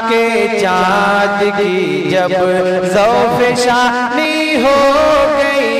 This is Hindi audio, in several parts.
के चाँद की जब ज़ौफ़शानी हो गई,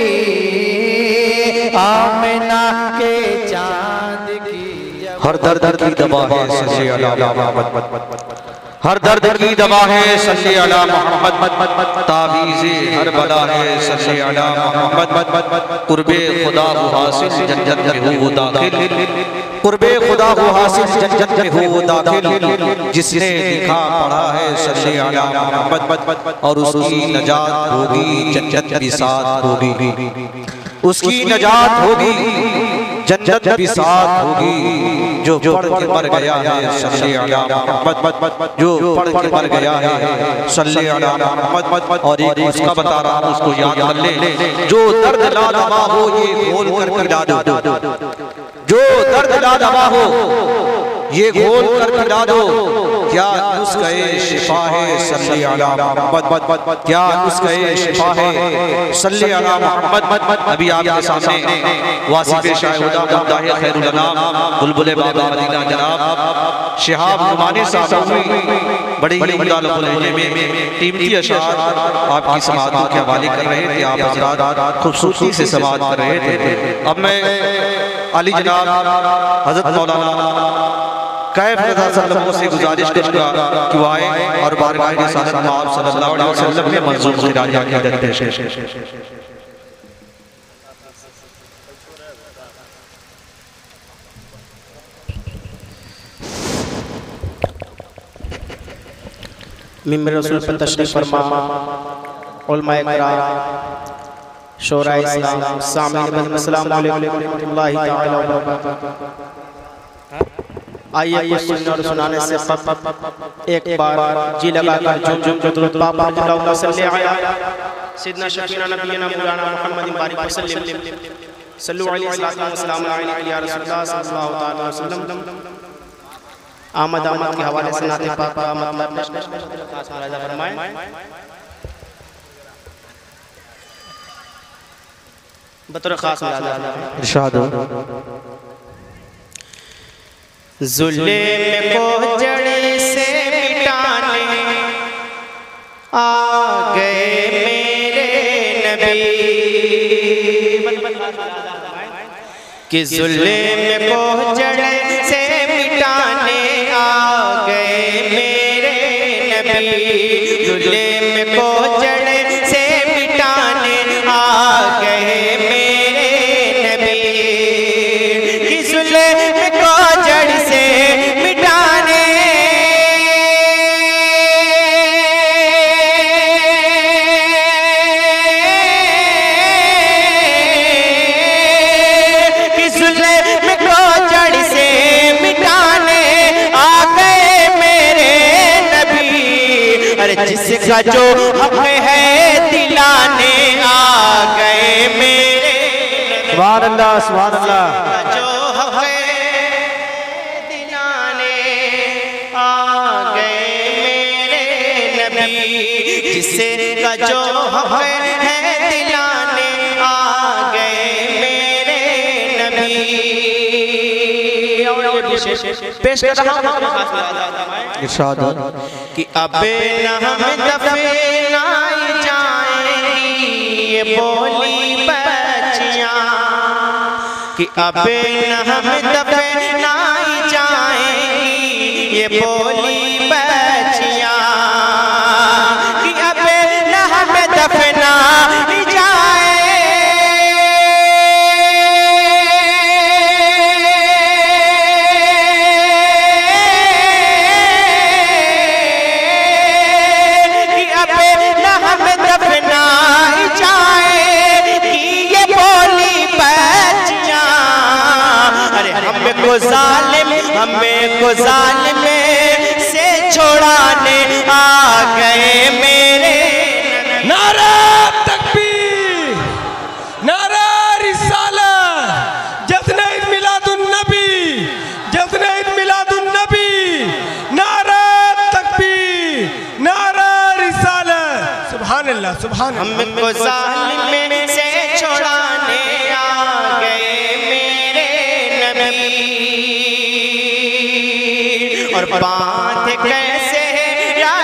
आमिना के चाँद की हर दर्द की दवा है सल्ले अला मोहम्मद, हर दर्द की दवा है सल्ले अला मोहम्मद, ताबीज़े हर बला है सल्ले अला मोहम्मद, कुर्बे खुदा को हासिल जन्नत में हो वो दाखिल, कुर्बे खुदा को हासिल जन्नत में हो वो दाखिल, जिसने लिखा पढ़ा है सल्ले अला मोहम्मद, और उसकी नजात होगी जन्नत भी साथ होगी, उसकी नजात होगी जन्नत भी साथ होगी। जो पढ़ के मर गया है सल्ले अला मोहम्मद, जो पढ़ के मर गया है सल्ले अला मोहम्मद, और एक उसका बता रहा हूँ उसको याद कर ले, जो दर्द ला दवा हो ये खोल कर पिला दो, जो दर्द ला दवा हो ये घोल कर पिला दो, क्या नुस्खे शिफा है सल्ले अला मोहम्मद, क्या नुस्खे शिफा है सल्ले अला मोहम्मद। अभी आपके सामने वासिफ़े शाहुदा मुद्दाह खैरुल अनाम बुलबुले बाबा मदीना जनाब शिहाब नुमानी साहब बड़ी ही मुदालफुल लहजे में कीमती अशआर आपकी समाअतों के हवाले कर रहे थे, आप हज़रात खूबसूरती से समाअत कर रहे थे। अब मैं अली जनाब हज़रत मौलाना कैफ रज़ा सल्लल्लाहु से गुजारिश करूंगा कि वो आए और बारगाह रिसालत में आप सल्लल्लाहु अलैहि वसल्लम में मंजूर खिराज अक़ीदत पेश है। मिंबर रसूल पर तशरीफ फरमा, उलमाए किराम, शोरा इस्लाम, सामीन, अस्सलामु अलैकुम व रहमतुल्लाहि तआला व बरकातहू। आइए कुछ सुनने और सुनाने से एक बार जी लगाकर झूम झूम के दुरूद पाक अल्लाहुम्मा सल्ली अला सय्यिदना शफीना नबीना मौलाना मुहम्मदिन बारिक वसल्लम सल्लल्लाहु अलैहि वसल्लम या रसूलल्लाह सल्लल्लाहु अलैहि वसल्लम। आमद के हवाले से नाते पाक का मतलब खास मुलाहिजा फरमाएं। बतौर खास मुलाहिजा इरशाद हो। जुल्म को जड़ से मिटाने आ गए मेरे नबी, कि जुल्म को जड़ से मिटाने आ गए मेरे नबी, जुल्म को जड़ से मिटाने आ गए मेरे नबी, कि जुल्म को जड़ से मिटाने जिसका जो हक है दिलाने आ गए मेरे, सुभान अल्लाह सुभान अल्लाह, जो हक है दिलाने आ गए मेरे नबी, जिसका जो हक है दिलाने आ गए मेरे नबी। पेश कर रहा हूं इरशाद कि अब न हम दफनाई जाएंगी ये बोली बच्चियां, कि अब न हम दफनाई जाएंगी ये बोली बच्चियां, कि अब न हम दफनाई हमें को जालिम से छोड़ाने आ गए मेरे। नारा तकबीर, नारा रिसालत, जश्न ईद मिलादुन नबी, जश्न ईद मिलादुन नबी, नारा तकबीर, नारा रिसालत। सुभान अल्लाह सुभान अल्लाह। हमें को जालिम से छोड़ाने आ गए मेरे नबी, और बात कैसे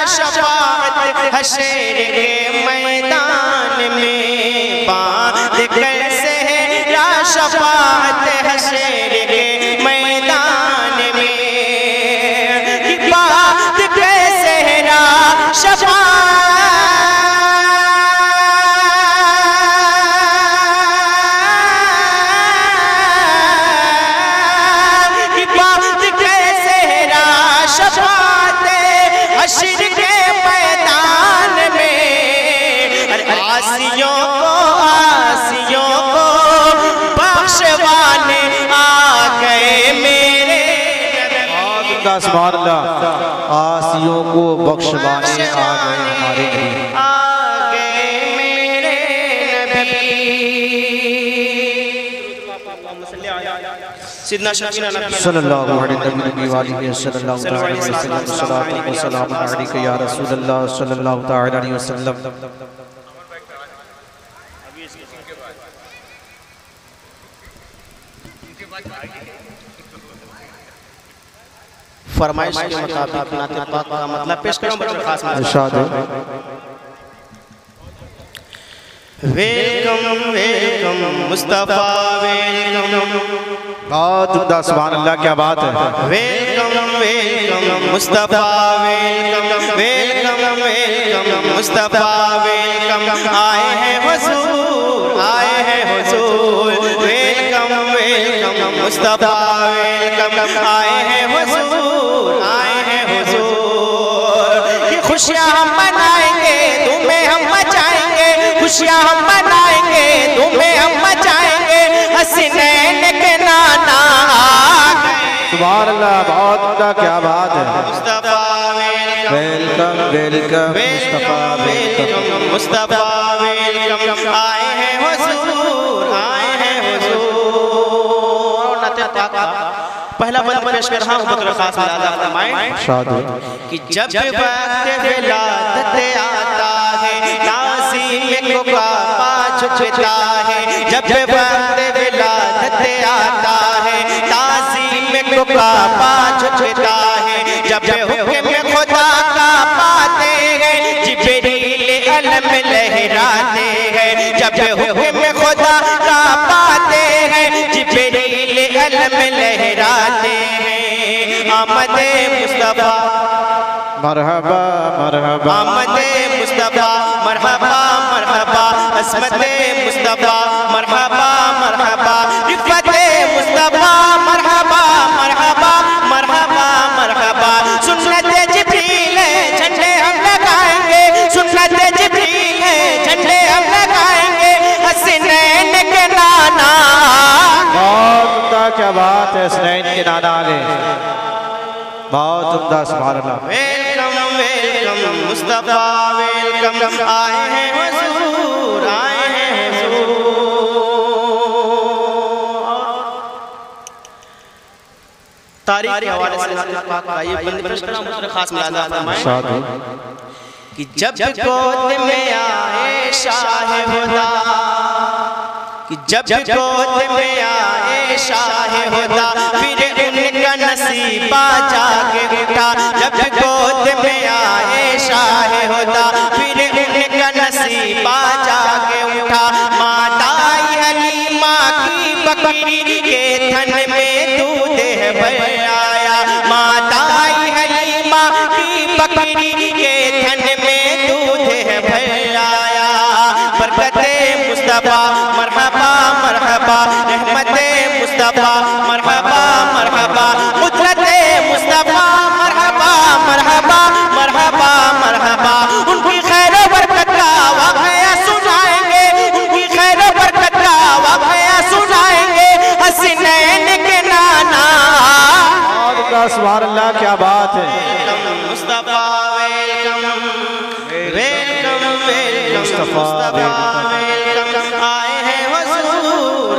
हशर के मैदान में बांध कर सहरा शफाअत हशर के मैदान में बांध कर सहरा शफाअत हशर के मैदान में आसियों को बख्शवाने आ गए मेरे सुभान अल्लाह। आसियों को बख्शवाने आ गए हमारे नबी, आ गए मेरे नबी। सिद्दना शफीना नबी सल्लल्लाहु अलैहि वसल्लम सल्लल्लाहु अलैहि या रसूलल्लाह सल्लल्लाहु तआला अलैहि वसल्लम। फरमाइश के मुताबिक नाते पाक का मतलब पेश करूं बड़ा खास इरशाद है। Welcome welcome Mustafa welcome. बहुत उम्दा, सुभान अल्लाह, क्या बात है। Welcome welcome Mustafa welcome welcome welcome Mustafa welcome. आए हैं हुजूर वेलकम वेलकम मुस्तफा वेलकम। आए हैं हुजूर ये खुशियाँ हम मनाएंगे तुम्हें हम मचाएंगे, खुशियाँ हम मनाएंगे तुम्हें हम मचाएंगे। हसनैन के नाना सुभान अल्लाह, बहुत उम्दा, क्या बात है। Mustafa welcome welcome Mustafa welcome Mustafa welcome. आए हैं हुजूर नाते पाक पहला बंद पेश कर रहा हूं बतौर खास मुलाजा फरमाएं कि जब वक्त विलादत आता है ताज़ीम को काबा झुकता है। जब वक्त विलादत आता है ताज़ीम को काबा झुकता है। जब हुक्म खुदा का पाते हैं जिब्रील अलम लहराते हैं। जब हुक्म खुदा का पाते हैं जिब्रील अलम लहराते हैं। आमदे मुस्तफा मरहबा मरहबा, आमदे मुस्तफा मरहबा मरहबा। अस्मते मुस्तफा मरहबा मरहबा। रिफते मुस्तफा मरहबा मरहबा मरहबा मरहबा। सुन्नत जिब्रील झंडे हम लगाएंगे, सुन्नत जिब्रील झंडे हम लगाएंगे। हसनैन के नाना बहुत उम्दा, क्या बात है। हसनैन के नाना आले, बहुत उम्दा, सुभान Allah. Welcome welcome Mustafa welcome. आए हैं हुजूर तारीख के हवाले से पाक का ये बंद पेश करा मुझे खास मुलाजा फरमाएं कि जब गोद में आए शाह खुदा, कि जब गोद में आए शाह खुदा फिर उनका नसीबा जाके उठा। जब गोद में आए शाह खुदा फिर उनका नसीबा जाके उठा। माताई हलीमा की बकरी के थन में दूध भर आया। माताई हलीमा की बकरी के थन में दूध भर आया। बरकते मुस्तफा मरहबा मरहबा। रहमते मुस्तफा मरहबा मरहबा। कुदरते मुस्तफा मरहबा मरहबा मरहबा मरहबा। उनकी खैर बरकत का वाक़या सुनाएंगे, उनकी खैर बरकत का वाक़या सुनाएंगे। हसनैन के नाना सुभान अल्लाह, क्या बात है। Mustafa welcome welcome welcome Mustafa welcome. आए हैं हुजूर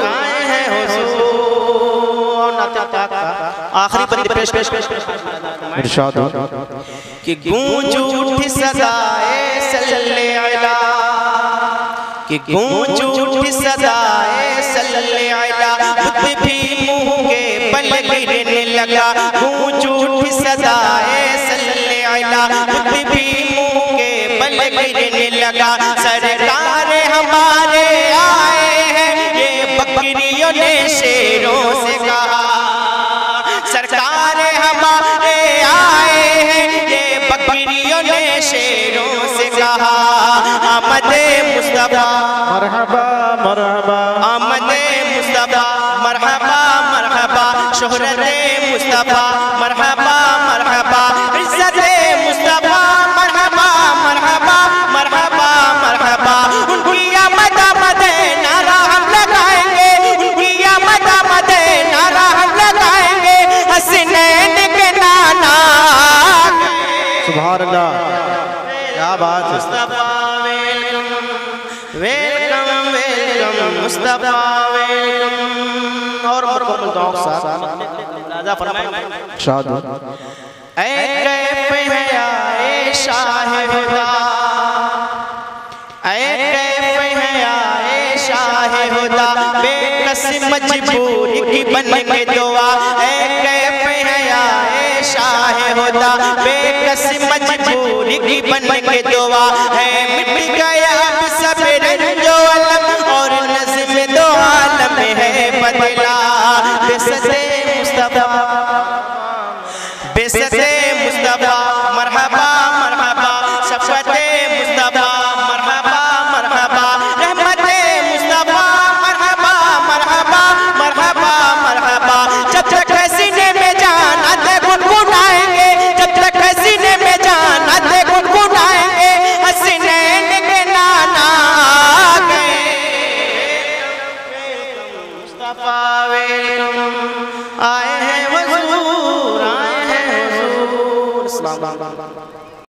नाते पाक आखिरी बंद पेश इरशाद हो कि गूंज उठी सदाए सल्ले अला, कि गूंज उठी सदाए सल्ले अला। खुद भी मुंह के बल गिरने लगा। गूंज उठी सदाए सल्ले अला। खुद भी मुंह के गिरने लगा। सरकार हमारे आए हैं, ये बकरियों ने शेरों से कहा। सरकार हमारे आए हैं, ये बकरियों ने शेरों से कहा। आमदे मुस्तफा मरहबा मरहबा, आमदे मुस्तफा मरहबा मरहबा, शोहरते मुस्तफा मरहबा मरहबा, इज्जते मुस्तफा मरहबा मरहबा मरहबा मरहबा। उनकी आमद आमदे नारा हम लगाएंगे, उनकी आमद आमदे नारा हम लगाएंगे। हसनैन के नाना सुभान अल्लाह, क्या बात है। Mustafa welcome welcome Mustafa welcome. और मुकम्मल दुआओं के साथ राजा फरमाए शाद ऐ कैफ है आए शाह खुदा, ऐ कैफ है आए शाह खुदा, बेकस मजबूरी की बन के दुआ। ऐ कैफ है आए शाह खुदा, बेकस मजबूरी की बन के दुआ। है मिट गया अब सब रंजो अलम, और नज़्म दो आलम है बदला। बेसते मुस्तफा बेसते मुस्तफा मरहबा मरहबा, शफ़क़ते मुस्तफा मरहबा मरहबा, रहमते मुस्तफा मरहबा मरहबा मरहबा मरहबा। जब तक सीने में जान आते गुनगुनाएंगे, जब तक सीने में जान आते गुनगुनाएंगे। हसनैन के नाना मुस्तफा वेलकम, आए हैं हुजूर, आए हैं हुजूर।